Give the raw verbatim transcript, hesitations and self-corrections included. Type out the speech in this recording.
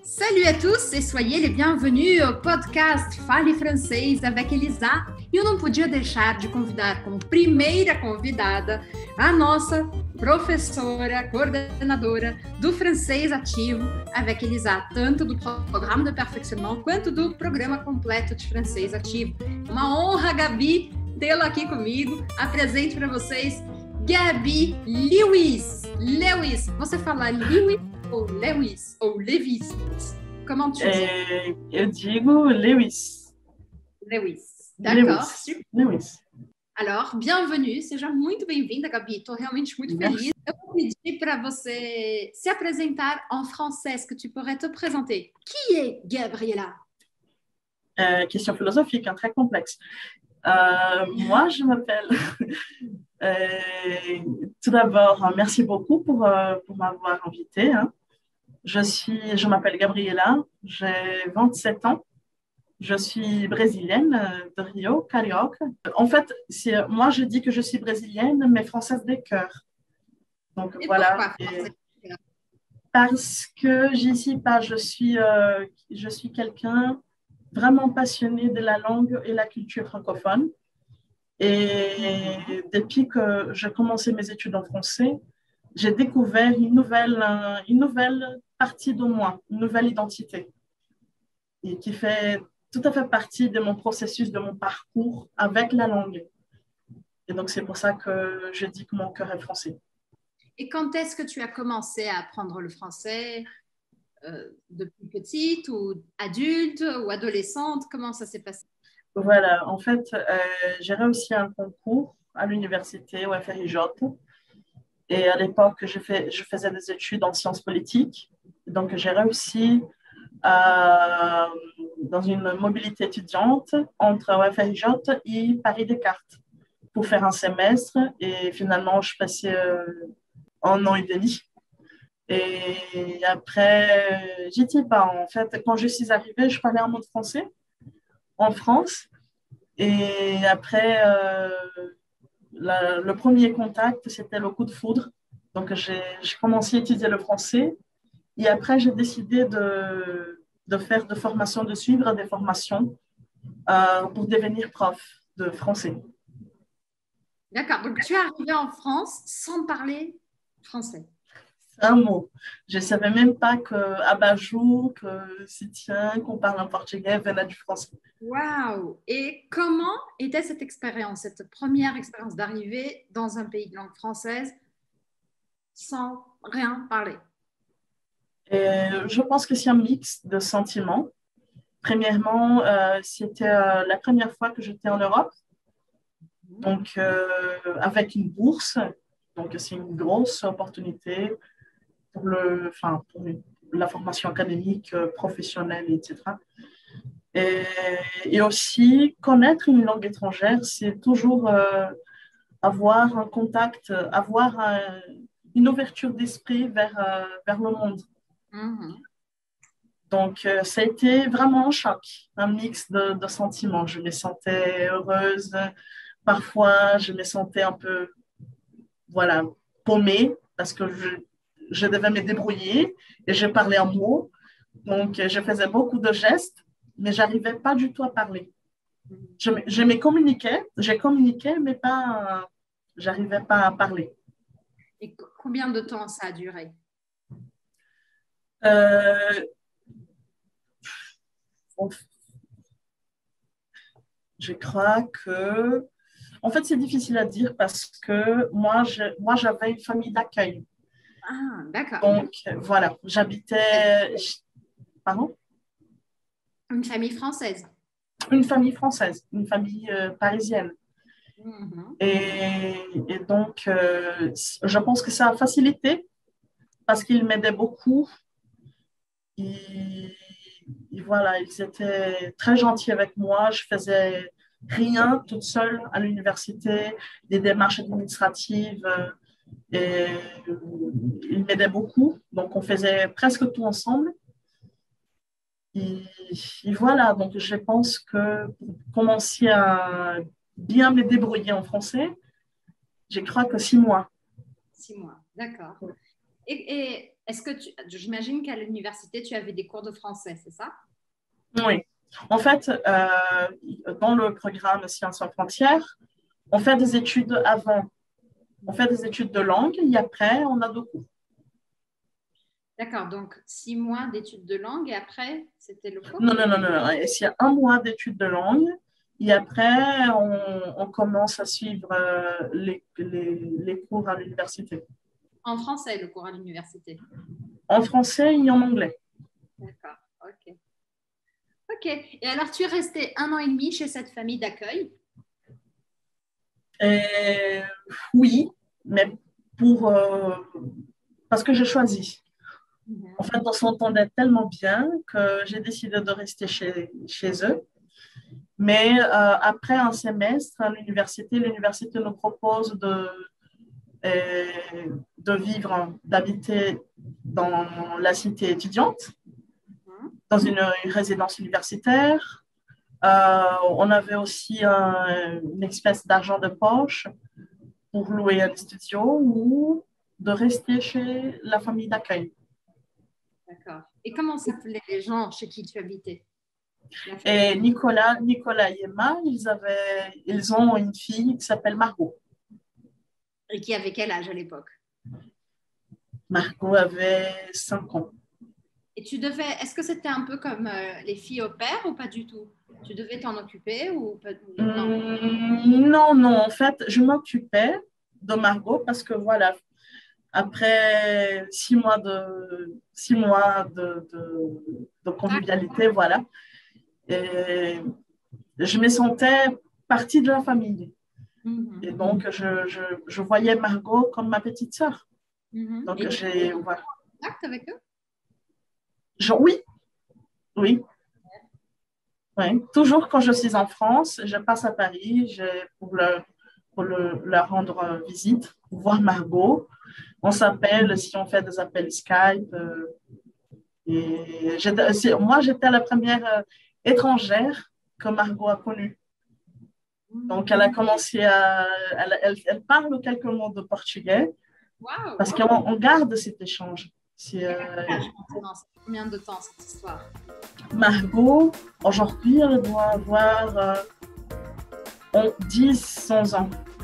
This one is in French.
Salut à tous e soyez les bienvenus ao podcast Fale Francês avec Elisa. E eu não podia deixar de convidar como primeira convidada a nossa professora, coordenadora do francês ativo avec Elisa, tanto do programa de perfeccionamento quanto do programa completo de francês ativo. Uma honra, Gabi, tê-la aqui comigo. Apresento para vocês Gabi Lewis. Lewis, você fala Lewis ou Lewis ou Levis? Comment tu dis? É, eu digo Lewis. Lewis. D'accord. Lewis. Lewis. Alors, bienvenue. Seja muito bem-vinda, Gabi. Estou realmente muito Merci. feliz. Eu vou pedir para você se apresentar en français. Est-ce que tu pourrais te présenter? Qui est Gabriela? Euh, question philosophique, hein, très complexe. Euh, moi, je m'appelle... euh, tout d'abord, merci beaucoup pour, euh, pour m'avoir invitée. Hein. Je suis, je m'appelle Gabriela, j'ai vingt-sept ans. Je suis brésilienne de Rio, carioca. En fait, c'est, moi, je dis que je suis brésilienne, mais française des cœurs. Donc, Et voilà. pourquoi? Et parce que j'y suis pas, je suis, euh, je suis quelqu'un vraiment passionné de la langue et la culture francophone. Et depuis que j'ai commencé mes études en français, j'ai découvert une nouvelle, une nouvelle partie de moi, une nouvelle identité, et qui fait tout à fait partie de mon processus, de mon parcours avec la langue. Et donc, c'est pour ça que je dis que mon cœur est français. Et quand est-ce que tu as commencé à apprendre le français? euh, Depuis petite ou adulte ou adolescente? Comment ça s'est passé? Voilà, en fait, euh, j'ai réussi un concours à l'université au F R I J. Et à l'époque, je, fais, je faisais des études en sciences politiques. Donc, j'ai réussi euh, dans une mobilité étudiante entre O F R I J et Paris-Descartes pour faire un semestre. Et finalement, je passais euh, un an et demi. Et après, j'y étais pas. En fait, quand je suis arrivée, je parlais un mot de français en France. Et après, euh, la, le premier contact, c'était le coup de foudre. Donc, j'ai, j'ai commencé à étudier le français. Et après, j'ai décidé de, de faire des formations, de suivre des formations euh, pour devenir prof de français. D'accord. Donc, tu es arrivée en France sans parler français. C'est un mot. Je ne savais même pas que abat-jour, que si-tien, qu'on parle en portugais venait du français. Waouh! Et comment était cette expérience, cette première expérience d'arriver dans un pays de langue française sans rien parler? Et je pense que c'est un mix de sentiments. Premièrement, euh, c'était euh, la première fois que j'étais en Europe, donc euh, avec une bourse. Donc, c'est une grosse opportunité pour, le, enfin, pour la formation académique, professionnelle, et cetera. Et, et aussi, connaître une langue étrangère, c'est toujours euh, avoir un contact, avoir un, une ouverture d'esprit vers, euh, vers le monde. Mm-hmm. Donc, euh, ça a été vraiment un choc, un mix de, de sentiments. Je me sentais heureuse, parfois je me sentais un peu, voilà, paumée parce que je, je devais me débrouiller et je parlais en mots. Donc, je faisais beaucoup de gestes, mais je n'arrivais pas du tout à parler. Je, je me communiquais, j'ai communiqué, mais pas, je n'arrivais pas à parler. Et combien de temps ça a duré? Euh, je crois que... En fait, c'est difficile à dire parce que moi, je, moi j'avais une famille d'accueil. Ah, d'accord. Donc, voilà, j'habitais... Pardon? Une famille française. Une famille française, une famille euh, parisienne. Mm-hmm. Et, et donc, euh, je pense que ça a facilité parce qu'ils m'aidaient beaucoup. Et, et voilà, ils étaient très gentils avec moi. Je faisais rien toute seule à l'université, des démarches administratives. Et ils m'aidaient beaucoup. Donc, on faisait presque tout ensemble. Et, et voilà, donc je pense que pour commencer à bien me débrouiller en français, je crois que six mois. Six mois, d'accord. Et, et Est-ce que tu, j'imagine qu'à l'université, tu avais des cours de français, c'est ça? Oui. En fait, euh, dans le programme Sciences sans frontières, on fait des études avant. On fait des études de langue et après, on a deux cours. D'accord, donc six mois d'études de langue et après, c'était le cours? Non, non, non, non. non. Il y a un mois d'études de langue et après, on, on commence à suivre euh, les, les, les cours à l'université. En français, le cours à l'université? En français et en anglais. D'accord, ok. Ok, et alors tu es resté un an et demi chez cette famille d'accueil? Et, oui, mais pour, euh, parce que j'ai choisi. En fait, on s'entendait tellement bien que j'ai décidé de rester chez, chez eux. Mais euh, après un semestre à l'université, l'université nous propose de, euh, de vivre, d'habiter dans la cité étudiante, dans une, une résidence universitaire. Euh, on avait aussi un, une espèce d'argent de poche pour louer un studio ou de rester chez la famille d'accueil. D'accord. Et comment s'appelaient les gens chez qui tu habitais? Et Nicolas, Nicolas et Emma, ils, avaient, ils ont une fille qui s'appelle Margot. Et qui avait quel âge à l'époque? Margot avait cinq ans. Et tu devais, est-ce que c'était un peu comme euh, les filles au père ou pas du tout? Tu devais t'en occuper ou pas? Non. Hum, non, non, en fait, je m'occupais de Margot parce que voilà, après six mois de, six mois de, de, de convivialité, voilà, et je me sentais partie de la famille. Mm-hmm. Et donc, je, je, je voyais Margot comme ma petite sœur. Mm-hmm. Donc, et j'ai. Tu ouais. contact avec eux? Je, oui, oui. Oui. Toujours quand je suis en France, je passe à Paris je, pour, le, pour le, leur rendre visite, pour voir Margot. On s'appelle si on fait des appels Skype. Euh, et moi, j'étais la première euh, étrangère que Margot a connue. Donc, elle a commencé à. Elle, elle, elle parle quelques mots de portugais. Wow, parce wow. qu'on garde cet échange. C'est, euh... combien de temps cette histoire? Margot, aujourd'hui, elle doit avoir euh, dix, onze ans.